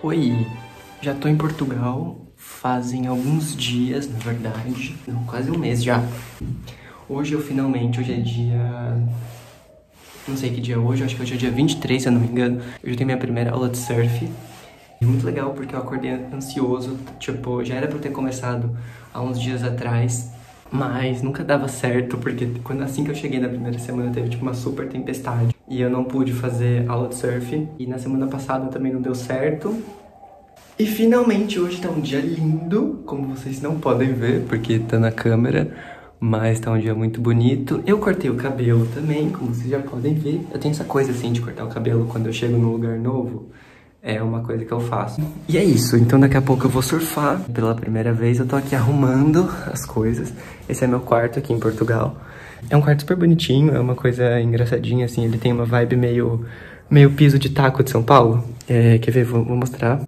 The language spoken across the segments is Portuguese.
Oi, já tô em Portugal fazem alguns dias, na verdade, não, quase um mês já. Hoje é dia... não sei que dia é hoje, acho que hoje é dia 23, se eu não me engano. Eu já tenho minha primeira aula de surf. É muito legal porque eu acordei ansioso, tipo, já era pra eu ter começado há uns dias atrás, mas nunca dava certo, porque assim que eu cheguei na primeira semana teve tipo uma super tempestade e eu não pude fazer aula de surf. E na semana passada também não deu certo. E finalmente hoje tá um dia lindo, como vocês não podem ver, porque tá na câmera, mas tá um dia muito bonito. Eu cortei o cabelo também, como vocês já podem ver. Eu tenho essa coisa assim de cortar o cabelo quando eu chego num lugar novo. É uma coisa que eu faço. E é isso, então daqui a pouco eu vou surfar. Pela primeira vez eu tô aqui arrumando as coisas. Esse é meu quarto aqui em Portugal. É um quarto super bonitinho, é uma coisa engraçadinha assim. Ele tem uma vibe meio piso de taco de São Paulo. Quer ver? Vou mostrar.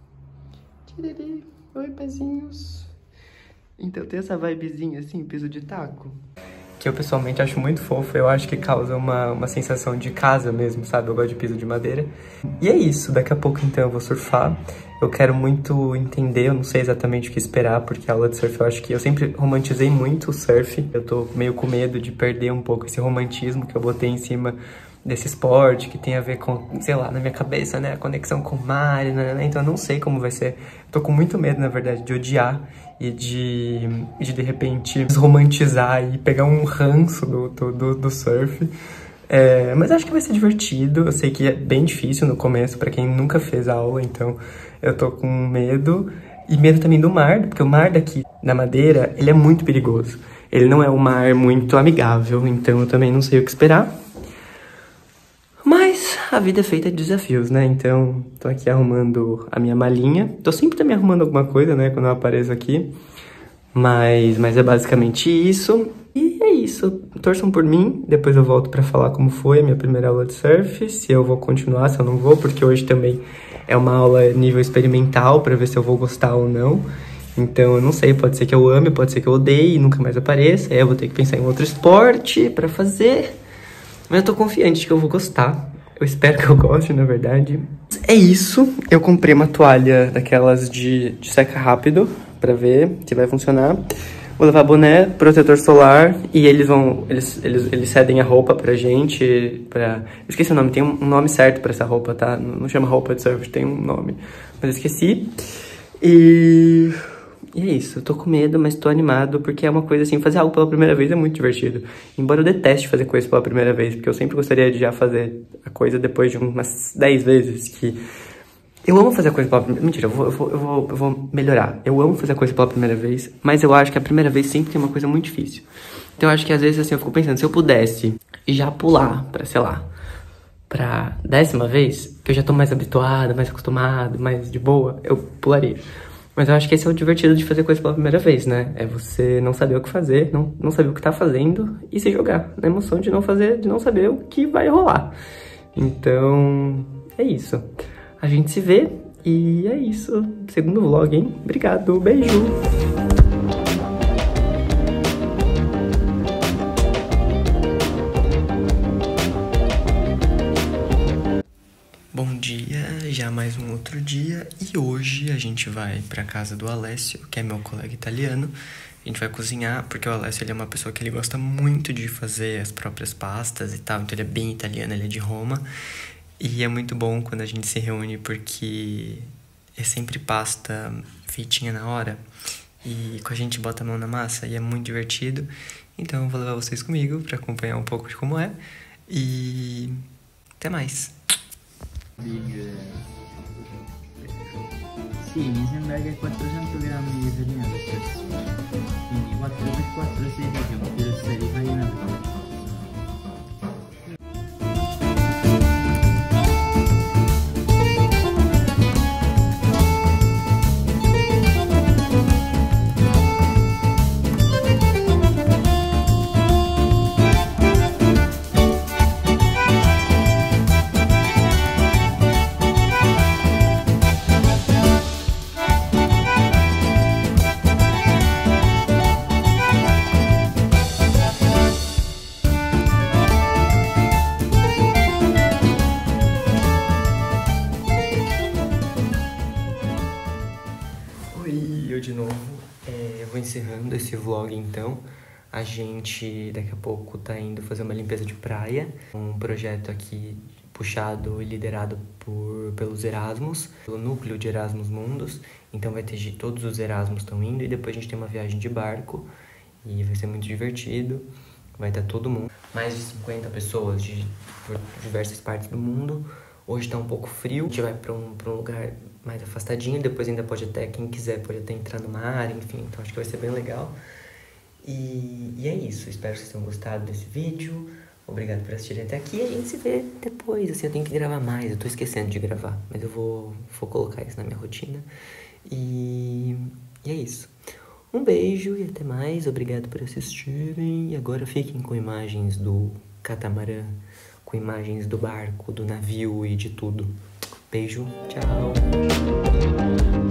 Oi, pezinhos. Então tem essa vibezinha assim, piso de taco, que eu pessoalmente acho muito fofo. Eu acho que causa uma sensação de casa mesmo, sabe? Eu gosto de piso de madeira. E é isso, daqui a pouco então eu vou surfar. Eu quero muito entender, eu não sei exatamente o que esperar, porque a aula de surf eu acho que eu sempre romantizei muito o surf. Eu tô meio com medo de perder um pouco esse romantismo que eu botei em cima desse esporte, que tem a ver com, sei lá, na minha cabeça, né, a conexão com o mar, né? Então eu não sei como vai ser. Tô com muito medo, na verdade, de odiar e de repente desromantizar e pegar um ranço do surf. Mas acho que vai ser divertido. Eu sei que é bem difícil no começo pra quem nunca fez aula, então eu tô com medo. E medo também do mar, porque o mar daqui na Madeira, ele é muito perigoso. Ele não é um mar muito amigável, então eu também não sei o que esperar. Mas a vida é feita de desafios, né? Então, tô aqui arrumando a minha malinha. Tô sempre também arrumando alguma coisa, né? Quando eu apareço aqui. Mas é basicamente isso. E é isso. Torçam por mim. Depois eu volto pra falar como foi a minha primeira aula de surf. Se eu vou continuar, se eu não vou. Porque hoje também é uma aula nível experimental pra ver se eu vou gostar ou não. Então, eu não sei. Pode ser que eu ame, pode ser que eu odeie e nunca mais apareça. Aí eu vou ter que pensar em outro esporte pra fazer. Mas eu tô confiante de que eu vou gostar. Eu espero que eu goste, na verdade. É isso. Eu comprei uma toalha daquelas de seca rápido pra ver se vai funcionar. Vou levar boné, protetor solar e eles cedem a roupa pra gente. Eu esqueci o nome, tem um nome certo pra essa roupa, tá? Não chama roupa de surf, tem um nome. Mas eu esqueci. E é isso, eu tô com medo, mas tô animado, porque é uma coisa assim, fazer algo pela primeira vez é muito divertido. Embora eu deteste fazer coisa pela primeira vez, porque eu sempre gostaria de já fazer a coisa depois de umas 10 vezes, que... Eu amo fazer a coisa pela primeira... Mentira, eu vou melhorar. Eu ame fazer a coisa pela primeira vez, mas eu acho que a primeira vez sempre tem uma coisa muito difícil. Então eu acho que às vezes assim, eu fico pensando, se eu pudesse já pular pra, sei lá, pra 10ª vez, que eu já tô mais habituado, mais acostumado, mais de boa, eu pularia. Mas eu acho que esse é o divertido de fazer coisa pela primeira vez, né? É você não saber o que fazer, não saber o que tá fazendo e se jogar. Na emoção de não saber o que vai rolar. Então, é isso. A gente se vê e é isso. Segundo vlog, hein? Obrigado, beijo! Bom dia, já mais um outro dia e hoje a gente vai pra casa do Alessio, que é meu colega italiano. A gente vai cozinhar, porque o Alessio ele é uma pessoa que ele gosta muito de fazer as próprias pastas e tal, então ele é bem italiano, ele é de Roma. E é muito bom quando a gente se reúne porque é sempre pasta feitinha na hora e com a gente bota a mão na massa e é muito divertido. Então eu vou levar vocês comigo pra acompanhar um pouco de como é e até mais! Sì, mi sembra che 400 grammi di farina per persona, quindi 4x4 16 un chilo e 6 di farina per persona. Eu vou encerrando esse vlog então. A gente daqui a pouco tá indo fazer uma limpeza de praia. Um projeto aqui puxado e liderado pelos Erasmus, pelo núcleo de Erasmus Mundus. Então vai ter todos os Erasmus estão indo e depois a gente tem uma viagem de barco e vai ser muito divertido. Vai estar todo mundo, mais de 50 pessoas de diversas partes do mundo. Hoje tá um pouco frio, a gente vai pra um lugar mais afastadinho, depois ainda pode até, quem quiser, pode até entrar no mar, enfim, então acho que vai ser bem legal. E é isso, espero que vocês tenham gostado desse vídeo. Obrigado por assistirem até aqui. A gente se vê depois. Assim, eu tenho que gravar mais. Eu tô esquecendo de gravar. Mas eu vou colocar isso na minha rotina. E é isso. Um beijo e até mais. Obrigado por assistirem. E agora fiquem com imagens do catamarã, com imagens do barco, do navio e de tudo. Beijo. Tchau.